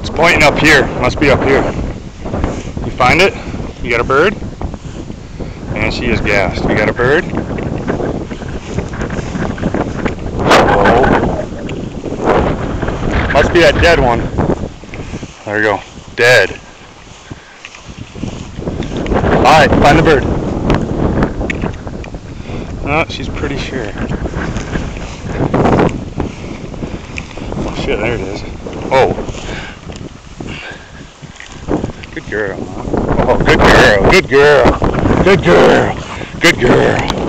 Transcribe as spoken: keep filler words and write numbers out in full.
It's pointing up here. Must be up here. You find it? You got a bird? And she is gassed. You got a bird? Oh. Must be that dead one. There you go. Dead. Alright, find the bird. Oh, she's pretty sure. Oh shit, there it is. Oh. Good girl, huh? Oh, good girl, good girl, good girl, good girl.